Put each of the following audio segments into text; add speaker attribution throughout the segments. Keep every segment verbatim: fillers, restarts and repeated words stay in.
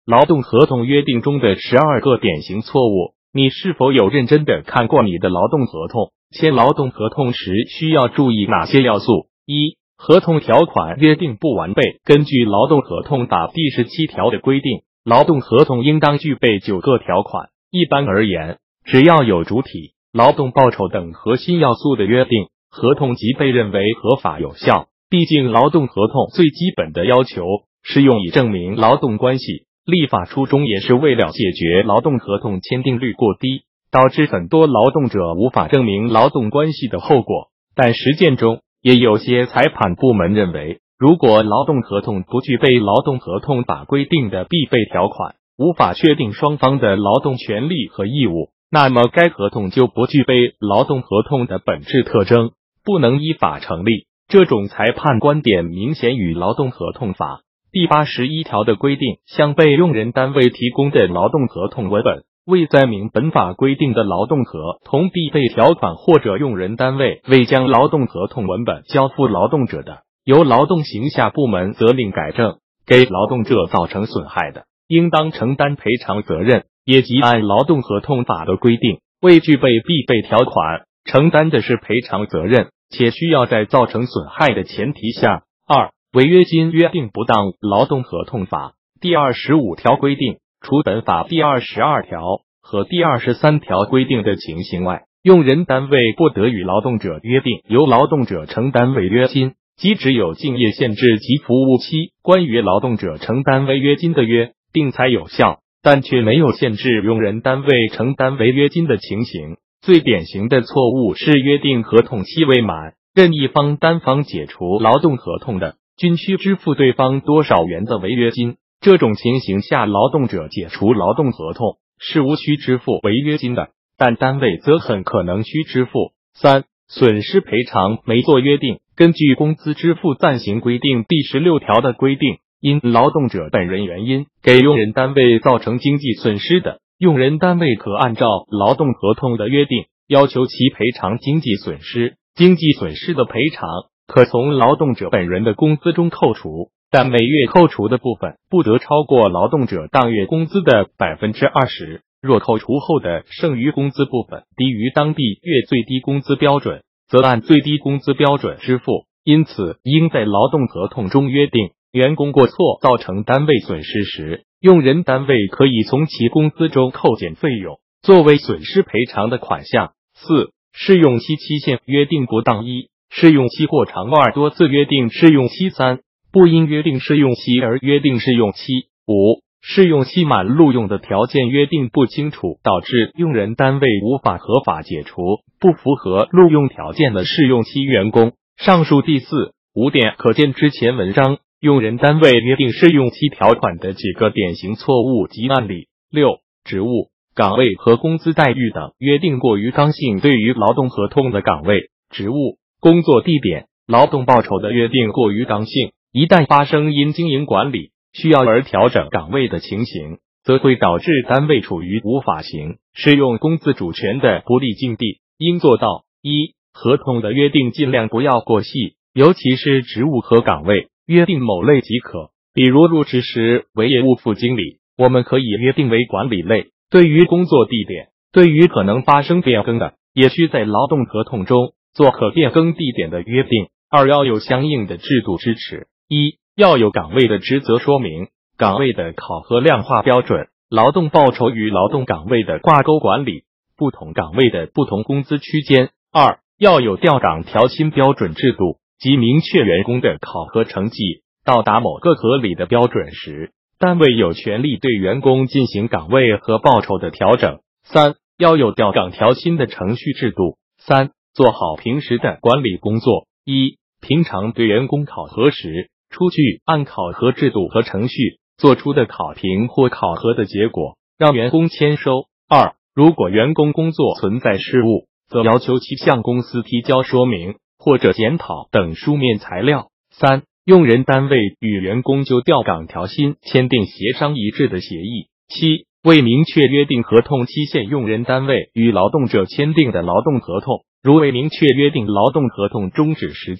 Speaker 1: 劳动合同约定中的十二个典型错误，你是否有认真的看过你的劳动合同？签劳动合同时需要注意哪些要素？一、合同条款约定不完备。根据《劳动合同法》第十七条的规定，劳动合同应当具备九个条款。一般而言，只要有主体、劳动报酬等核心要素的约定，合同即被认为合法有效。毕竟，劳动合同最基本的要求是用以证明劳动关系。立法初衷也是为了解决劳动合同签订率过低，导致很多劳动者无法证明劳动关系的后果。但实践中，也有些裁判部门认为，如果劳动合同不具备劳动合同法规定的必备条款，无法确定双方的劳动权利和义务，那么该合同就不具备劳动合同的本质特征，不能依法成立。这种裁判观点明显与劳动合同法第八十一条的规定，向被用人单位提供的劳动合同文本未载明本法规定的劳动合同必备条款，或者用人单位未将劳动合同文本交付劳动者的，由劳动刑下部门责令改正，给劳动者造成损害的，应当承担赔偿责任。也即按劳动合同法的规定，未具备必备条款，承担的是赔偿责任，且需要在造成损害的前提下。二、违约金约定不当。劳动合同法第二十五条规定，除本法第二十二条和第二十三条规定的情形外，用人单位不得与劳动者约定由劳动者承担违约金，即只有竞业限制及服务期关于劳动者承担违约金的约定才有效，但却没有限制用人单位承担违约金的情形。最典型的错误是约定合同期未满，任一方单方解除劳动合同的，均需支付对方多少元的违约金。这种情形下，劳动者解除劳动合同是无需支付违约金的，但单位则很可能需支付。三、损失赔偿没做约定。根据工资支付暂行规定第十六条的规定，因劳动者本人原因给用人单位造成经济损失的，用人单位可按照劳动合同的约定要求其赔偿经济损失。经济损失的赔偿可从劳动者本人的工资中扣除，但每月扣除的部分不得超过劳动者当月工资的百分之二十。若扣除后的剩余工资部分低于当地月最低工资标准，则按最低工资标准支付。因此，应在劳动合同中约定，员工过错造成单位损失时，用人单位可以从其工资中扣减费用，作为损失赔偿的款项。四、试用期期限约定不当。一、试用期过长。二、多次约定试用期。三、不因约定试用期而约定试用期。五、试用期满录用的条件约定不清楚，导致用人单位无法合法解除不符合录用条件的试用期员工。上述第四、五点可见之前文章用人单位约定试用期条款的几个典型错误及案例。六、职务、岗位和工资待遇等约定过于刚性。对于劳动合同的岗位、职务、工作地点、劳动报酬的约定过于刚性，一旦发生因经营管理需要而调整岗位的情形，则会导致单位处于无法行使用工资主权的不利境地。应做到：一、合同的约定尽量不要过细，尤其是职务和岗位，约定某类即可。比如入职时为业务副经理，我们可以约定为管理类。对于工作地点，对于可能发生变更的，也需在劳动合同中做可变更地点的约定。二、要有相应的制度支持。一、要有岗位的职责说明、岗位的考核量化标准、劳动报酬与劳动岗位的挂钩管理、不同岗位的不同工资区间。二、要有调岗调薪标准制度，即明确员工的考核成绩到达某个合理的标准时，单位有权利对员工进行岗位和报酬的调整。三、要有调岗调薪的程序制度。三、做好平时的管理工作。一、平常对员工考核时，出具按考核制度和程序做出的考评或考核的结果，让员工签收。二、如果员工工作存在失误，则要求其向公司提交说明或者检讨等书面材料。三、用人单位与员工就调岗调薪签订协商一致的协议。七、未明确约定合同期限，用人单位与劳动者签订的劳动合同，如未明确约定劳动合同终止时间，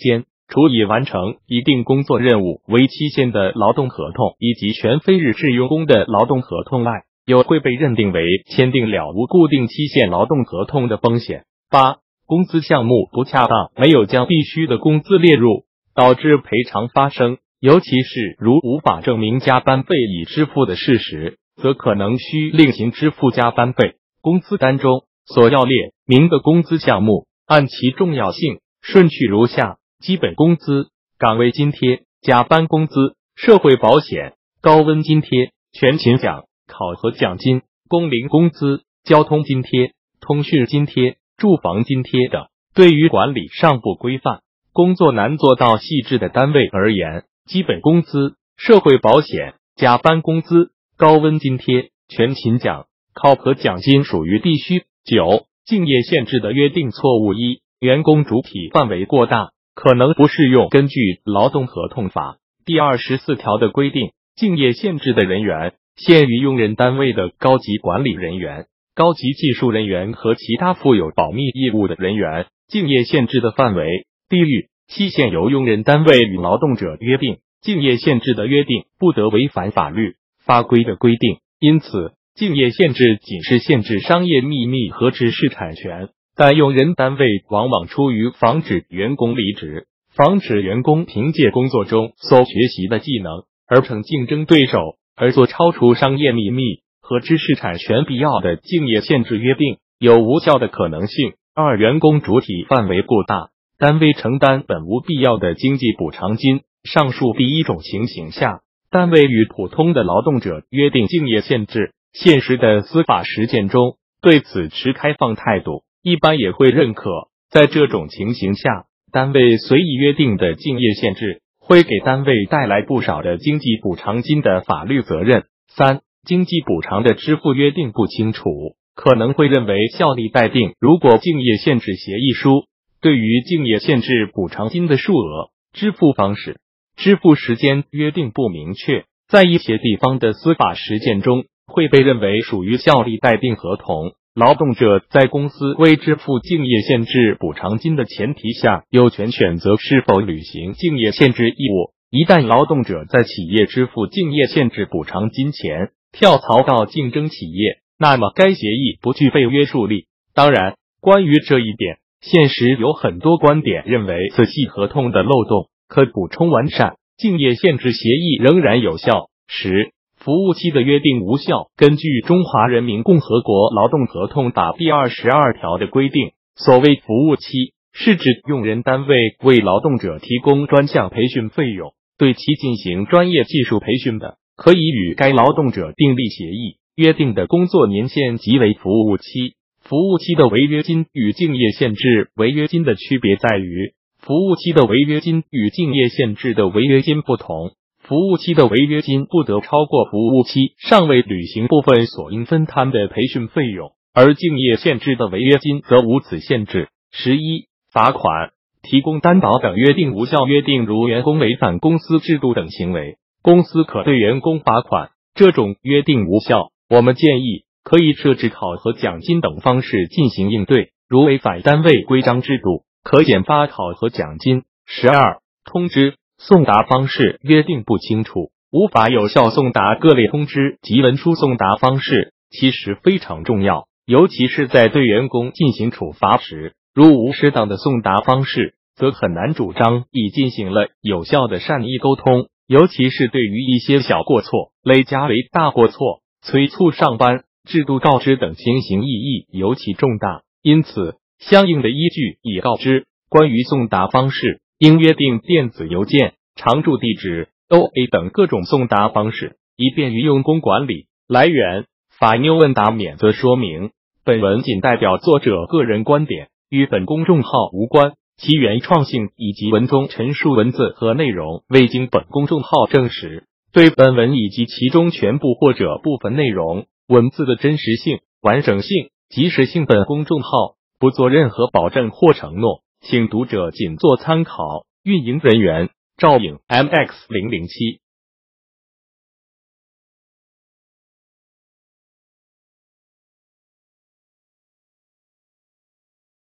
Speaker 1: 除已完成一定工作任务为期限的劳动合同以及全非日制用工的劳动合同外，有会被认定为签订了无固定期限劳动合同的风险。八、工资项目不恰当，没有将必须的工资列入，导致赔偿发生，尤其是如无法证明加班费已支付的事实，则可能需另行支付加班费。工资单中所要列明的工资项目，按其重要性顺序如下：基本工资、岗位津贴、加班工资、社会保险、高温津贴、全勤奖、考核奖金、工龄工资、交通津贴、通讯津贴、住房津贴等。对于管理上不规范、工作难做到细致的单位而言，基本工资、社会保险、加班工资、高温津贴、全勤奖、考核奖金属于必须。九、竞业限制的约定错误。一、员工主体范围过大，可能不适用根据劳动合同法第二十四条的规定，竞业限制的人员限于用人单位的高级管理人员、高级技术人员和其他负有保密义务的人员。竞业限制的范围、地域、期限由用人单位与劳动者约定。竞业限制的约定不得违反法律法规的规定，因此竞业限制仅是限制商业秘密和知识产权，但用人单位往往出于防止员工离职、防止员工凭借工作中所学习的技能而成竞争对手，而做超出商业秘密和知识产权必要的竞业限制约定，有无效的可能性。二、员工主体范围过大，单位承担本无必要的经济补偿金。上述第一种情形下，单位与普通的劳动者约定竞业限制，现实的司法实践中对此持开放态度，一般也会认可。在这种情形下，单位随意约定的竞业限制会给单位带来不少的经济补偿金的法律责任。三、经济补偿的支付约定不清楚，可能会认为效力待定。如果竞业限制协议书对于竞业限制补偿金的数额、支付方式、支付时间约定不明确，在一些地方的司法实践中会被认为属于效力待定合同。劳动者在公司未支付竞业限制补偿金的前提下，有权选择是否履行竞业限制义务。一旦劳动者在企业支付竞业限制补偿金前跳槽到竞争企业，那么该协议不具备约束力。当然，关于这一点，现实有很多观点认为此系合同的漏洞可补充完善，竞业限制协议仍然有效。十、服务期的约定无效。根据《中华人民共和国劳动合同法》第二十二条的规定，所谓服务期是指用人单位为劳动者提供专项培训费用，对其进行专业技术培训的，可以与该劳动者订立协议，约定的工作年限即为服务期。服务期的违约金与竞业限制违约金的区别在于，服务期的违约金与竞业限制的违约金不同，服务期的违约金不得超过服务期尚未履行部分所应分摊的培训费用，而竞业限制的违约金则无此限制。十一、罚款、提供担保等约定无效。约定如员工违反公司制度等行为，公司可对员工罚款，这种约定无效。我们建议可以设置考核奖金等方式进行应对，如违反单位规章制度，可减发考核奖金。十二、通知、送达方式约定不清楚，无法有效送达各类通知及文书。送达方式其实非常重要，尤其是在对员工进行处罚时，如无适当的送达方式，则很难主张已进行了有效的善意沟通，尤其是对于一些小过错累加为大过错、催促上班、制度告知等情形意义尤其重大，因此相应的依据已告知。关于送达方式，应约定电子邮件、常驻地址、O A 等各种送达方式，以便于用工管理。来源：法妞问答免责说明。本文仅代表作者个人观点，与本公众号无关，其原创性以及文中陈述文字和内容未经本公众号证实。对本文以及其中全部或者部分内容、文字的真实性、完整性、及时性，本公众号不做任何保证或承诺，请读者仅做参考。运营人员：赵颖 M X 零零七。